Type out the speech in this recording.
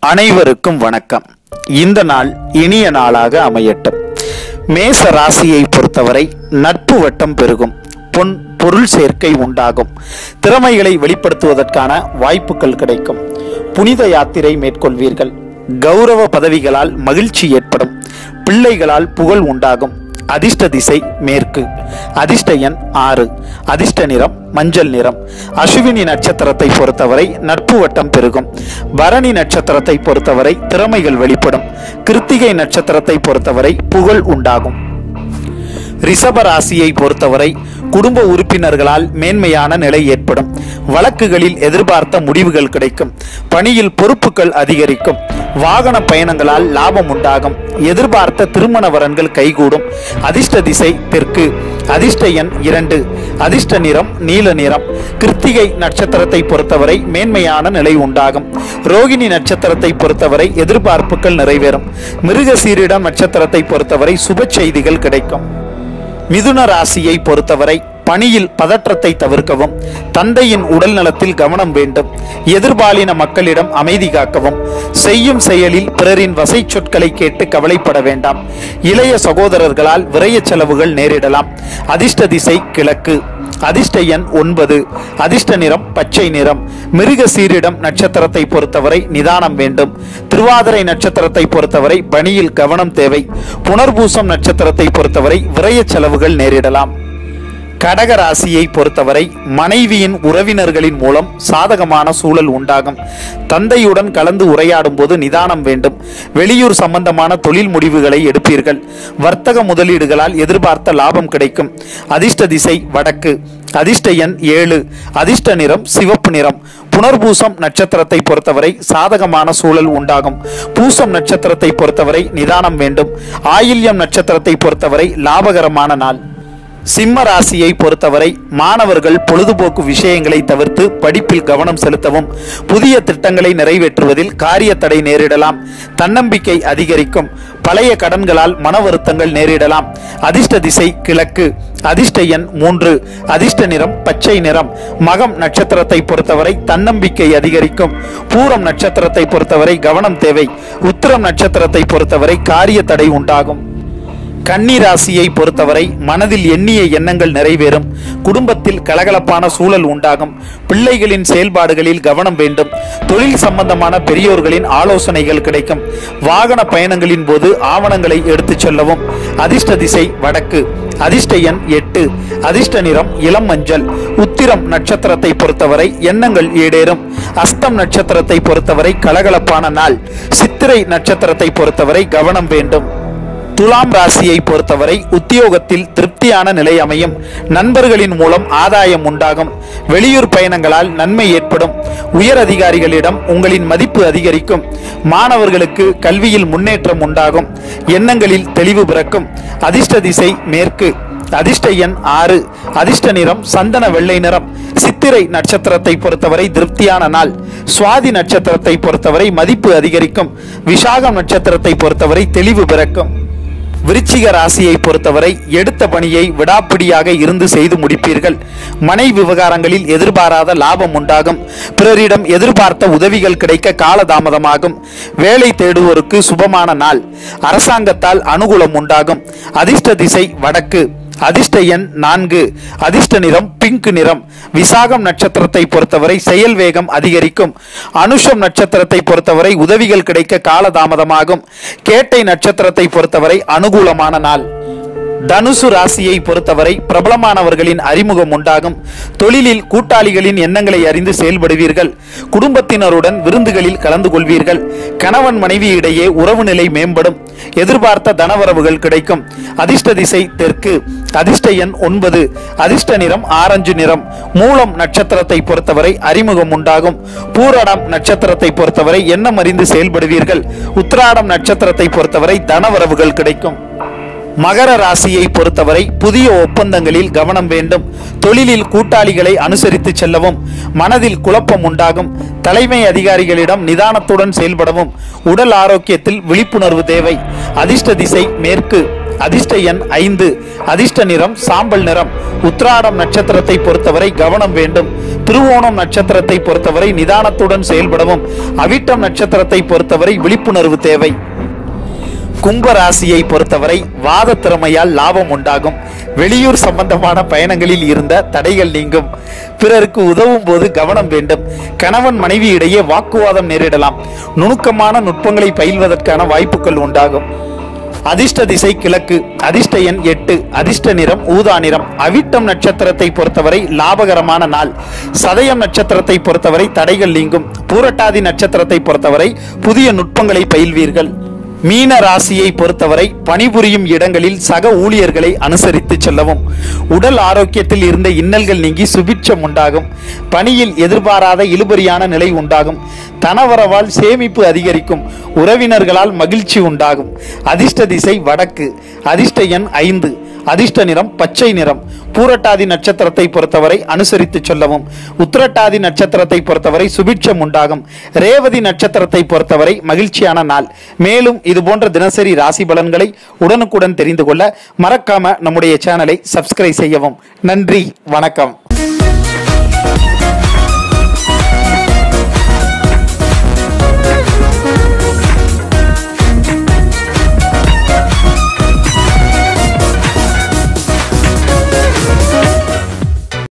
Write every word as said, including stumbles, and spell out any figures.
அனைவருக்கும் வணக்கம். இந்த நாள் இனிய நாளாக அமையட்டும். மேச ராசியை பொறுத்தவரை நட்பு வட்டம் பெருகும், பொன் பொருள் சேர்க்கை உண்டாகும், திறமைகளை வெளிப்படுத்துவதற்கான வாய்ப்புகள் கிடைக்கும், புனித யாத்திரை மேற்கொள்வீர்கள், கௌரவ பதவிகளால் மகிழ்ச்சி ஏற்படும், பிள்ளைகளால் புகழ் உண்டாகும். அதிர்ஷ்ட திசை மேற்கு, அதிர்ஷ்ட எண் ஆறு, அதிர்ஷ்ட நிறம் மஞ்சள் நிறம். அஸ்வினி நட்சத்திரத்தை பொறுத்தவரை நட்பு வட்டம் பெருகும். பரணி நட்சத்திரத்தை பொறுத்தவரை திறமைகள் வெளிப்படும். கிருத்திகை நட்சத்திரத்தை பொறுத்தவரை புகழ் உண்டாகும். ரிஷப ராசியை பொறுத்தவரை குடும்ப உறுப்பினர்களால் மேன்மையான நிலை ஏற்படும். வழக்குகளில் எதிர்பார்த்த முடிவுகள் கிடைக்கும். பணியில் பொறுப்புகள் அதிகரிக்கும். வாகன பயணங்களால் லாபம் உண்டாகும். எதிர்பார்த்த திருமண வரன்கள் கைகூடும். அதிர்ஷ்ட திசை தெற்கு, அதிர்ஷ்ட எண் இரண்டு, அதிர்ஷ்ட நிறம் நீல நிறம். கிருத்திகை நட்சத்திரத்தை பொறுத்தவரை மேன்மையான நிலை உண்டாகும். ரோகிணி நட்சத்திரத்தை பொறுத்தவரை எதிர்பார்ப்புகள் நிறைவேறும். மிருகசீரிடம் நட்சத்திரத்தை பொறுத்தவரை சுப செய்திகள் கிடைக்கும். மிதுன ராசியை பொறுத்தவரை பணியில் பதற்றத்தை தவிர்க்கவும், தந்தையின் உடல் நலத்தில் கவனம் வேண்டும். எதிர்பாலின மக்களிடம் அமைதி காக்கவும். செய்யும் செயலில் பிறரின் வசை சொற்களை கேட்டு கவலைப்பட வேண்டாம். இளைய சகோதரர்களால் விரய செலவுகள் நேரிடலாம். அதிர்ஷ்ட திசை கிழக்கு, அதிர்ஷ்ட எண் ஒன்பது, அதிர்ஷ்ட நிறம் பச்சை நிறம். மிருக சீரிடம் நட்சத்திரத்தை பொறுத்தவரை நிதானம் வேண்டும். திருவாதிரை நட்சத்திரத்தை பொறுத்தவரை பணியில் கவனம் தேவை. புனர்பூசம் நட்சத்திரத்தை பொறுத்தவரை விரய செலவுகள் நேரிடலாம். கடக ராசியை பொறுத்தவரை மனைவியின் உறவினர்களின் மூலம் சாதகமான சூழல் உண்டாகும். தந்தையுடன் கலந்து உரையாடும் போது நிதானம் வேண்டும். வெளியூர் சம்பந்தமான தொழில் முடிவுகளை எடுப்பீர்கள். வர்த்தக முதலீடுகளால் எதிர்பார்த்த லாபம் கிடைக்கும். அதிர்ஷ்ட திசை வடக்கு, அதிர்ஷ்ட எண் ஏழு, அதிர்ஷ்ட நிறம் சிவப்பு நிறம். புனர்பூசம் நட்சத்திரத்தை பொறுத்தவரை சாதகமான சூழல் உண்டாகும். பூசம் நட்சத்திரத்தை பொறுத்தவரை நிதானம் வேண்டும். ஆயில்யம் நட்சத்திரத்தை பொறுத்தவரை லாபகரமான நாள். சிம்ம ராசியை பொறுத்தவரை மாணவர்கள் பொழுதுபோக்கு விஷயங்களை தவிர்த்து படிப்பில் கவனம் செலுத்தவும். புதிய திட்டங்களை நிறைவேற்றுவதில் காரிய தடை நேரிடலாம். தன்னம்பிக்கை அதிகரிக்கும். பழைய கடன்களால் மன வருத்தங்கள் நேரிடலாம். அதிர்ஷ்ட திசை கிழக்கு, அதிர்ஷ்ட எண் மூன்று, அதிர்ஷ்ட நிறம் பச்சை நிறம். மகம் நட்சத்திரத்தை பொறுத்தவரை தன்னம்பிக்கை அதிகரிக்கும். பூரம் நட்சத்திரத்தை பொறுத்தவரை கவனம் தேவை. உத்திரம் நட்சத்திரத்தை பொறுத்தவரை காரிய தடை உண்டாகும். கன்னி ராசியை பொறுத்தவரை மனதில் எண்ணிய எண்ணங்கள் நிறைவேறும். குடும்பத்தில் கலகலப்பான சூழல் உண்டாகும். பிள்ளைகளின் செயல்பாடுகளில் கவனம் வேண்டும். தொழில் சம்பந்தமான பெரியோர்களின் ஆலோசனைகள் கிடைக்கும். வாகன பயணங்களின் போது ஆவணங்களை எடுத்துச் செல்லவும். அதிர்ஷ்ட திசை வடக்கு, அதிர்ஷ்ட எண் எட்டு, அதிர்ஷ்ட நிறம் இளம் மஞ்சள். உத்திரம் நட்சத்திரத்தை பொறுத்தவரை எண்ணங்கள் ஈடேறும். அஸ்தம் நட்சத்திரத்தை பொறுத்தவரை கலகலப்பான நாள். சித்திரை நட்சத்திரத்தை பொறுத்தவரை கவனம் வேண்டும். துலாம் ராசியை பொறுத்தவரை உத்தியோகத்தில் திருப்தியான நிலை அமையும். நண்பர்களின் மூலம் ஆதாயம் உண்டாகும். வெளியூர் பயணங்களால் நன்மை ஏற்படும். உயர் அதிகாரிகளிடம் உங்களின் மதிப்பு அதிகரிக்கும். மாணவர்களுக்கு கல்வியில் முன்னேற்றம் உண்டாகும். எண்ணங்களில் தெளிவு பிறக்கும். அதிர்ஷ்ட திசை மேற்கு, அதிர்ஷ்ட எண் ஆறு, அதிர்ஷ்ட நிறம் சந்தன வெள்ளை நிறம். சித்திரை நட்சத்திரத்தை பொறுத்தவரை திருப்தியான நாள். சுவாதி நட்சத்திரத்தை பொறுத்தவரை மதிப்பு அதிகரிக்கும். விசாகம் நட்சத்திரத்தை பொறுத்தவரை தெளிவு பிறக்கும். விருச்சிக ராசியை பொறுத்தவரை எடுத்த பணியை விடாப்பிடியாக இருந்து செய்து முடிப்பீர்கள். மனை விவகாரங்களில் எதிர்பாராத லாபம் உண்டாகும். பிறரிடம் எதிர்பார்த்த உதவிகள் கிடைக்க காலதாமதமாகும். வேலை தேடுவோருக்கு சுபமான நாள். அரசாங்கத்தால் அனுகூலம் உண்டாகும். அதிர்ஷ்ட திசை வடக்கு, அதிர்ஷ்ட எண் நான்கு, அதிர்ஷ்ட நிறம் பிங்க் நிறம். விசாகம் நட்சத்திரத்தை பொறுத்தவரை செயல் வேகம் அதிகரிக்கும். அனுஷம் நட்சத்திரத்தை பொறுத்தவரை உதவிகள் கிடைக்க காலதாமதமாகும். கேட்டை நட்சத்திரத்தை பொறுத்தவரை அனுகூலமான நாள். தனுசு ராசியை பொறுத்தவரை பிரபலமானவர்களின் அறிமுகம் உண்டாகும். தொழிலில் கூட்டாளிகளின் எண்ணங்களை அறிந்து செயல்படுவீர்கள். குடும்பத்தினருடன் விருந்துகளில் கலந்து கொள்வீர்கள். கணவன் மனைவி இடையே உறவு நிலை மேம்படும். எதிர்பார்த்த தனவரவுகள் கிடைக்கும். அதிர்ஷ்ட திசை தெற்கு, அதிர்ஷ்ட எண் ஒன்பது, அதிர்ஷ்ட நிறம் ஆரஞ்சு நிறம். மூலம் நட்சத்திரத்தை பொறுத்தவரை அறிமுகம் உண்டாகும். பூராடம் நட்சத்திரத்தை பொறுத்தவரை எண்ணம் அறிந்து செயல்படுவீர்கள். உத்திராடம் நட்சத்திரத்தை பொறுத்தவரை தனவரவுகள் கிடைக்கும். மகர ராசியை பொறுத்தவரை புதிய ஒப்பந்தங்களில் கவனம் வேண்டும். தொழிலில் கூட்டாளிகளை அனுசரித்து செல்லவும். மனதில் குழப்பம் உண்டாகும். தலைமை அதிகாரிகளிடம் நிதானத்துடன் செயல்படவும். உடல் ஆரோக்கியத்தில் விழிப்புணர்வு தேவை. அதிர்ஷ்ட திசை மேற்கு, அதிர்ஷ்ட எண் ஐந்து, அதிர்ஷ்ட நிறம் சாம்பல் நிறம். உத்திராடம் நட்சத்திரத்தை பொறுத்தவரை கவனம் வேண்டும். திருவோணம் நட்சத்திரத்தை பொறுத்தவரை நிதானத்துடன் செயல்படவும், அவிட்டம் நட்சத்திரத்தை பொறுத்தவரை விழிப்புணர்வு தேவை. கும்ப ராசியை பொறுத்தவரை வாத திறமையால் லாபம் உண்டாகும். வெளியூர் சம்பந்தமான பயணங்களில் இருந்த தடைகள் நீங்கும். பிறருக்கு உதவும் போது கவனம் வேண்டும். கணவன் மனைவி இடையே வாக்குவாதம் நேரிடலாம். நுணுக்கமான நுட்பங்களை பயில்வதற்கான வாய்ப்புகள் உண்டாகும். அதிர்ஷ்ட திசை கிழக்கு. அதிர்ஷ்ட எண் எட்டு. அதிர்ஷ்ட நிறம் ஊதா நிறம். அவிட்டம் நட்சத்திரத்தை பொறுத்தவரை லாபகரமான நாள். சதயம் நட்சத்திரத்தை பொறுத்தவரை தடைகள் நீங்கும். பூரட்டாதி நட்சத்திரத்தை பொறுத்தவரை புதிய நுட்பங்களை பயில்வீர்கள். மீன ராசியை பொறுத்தவரை பணிபுரியும் இடங்களில் சக ஊழியர்களை அனுசரித்து செல்லவும். உடல் ஆரோக்கியத்தில் இருந்த இன்னல்கள் நீங்கி சுபிட்சம் உண்டாகும். பணியில் எதிர்பாராத இழுபறியான நிலை உண்டாகும். தனவரவால் சேமிப்பு அதிகரிக்கும். உறவினர்களால் மகிழ்ச்சி உண்டாகும். அதிர்ஷ்ட திசை வடக்கு. அதிர்ஷ்ட எண் ஐந்து. அதிர்ஷ்ட நிறம் பச்சை நிறம். பூரட்டாதி நட்சத்திரத்தை பொறுத்தவரை அனுசரித்து சொல்லவும். உத்திரட்டாதி நட்சத்திரத்தை பொறுத்தவரை சுபிட்சம் உண்டாகும். ரேவதி நட்சத்திரத்தை பொறுத்தவரை மகிழ்ச்சியான நாள். மேலும் இது போன்ற தினசரி ராசி பலன்களை உடனுக்குடன் தெரிந்து கொள்ள மறக்காம நம்முடைய சேனலை சப்ஸ்கிரைப் செய்யவும். நன்றி, வணக்கம்.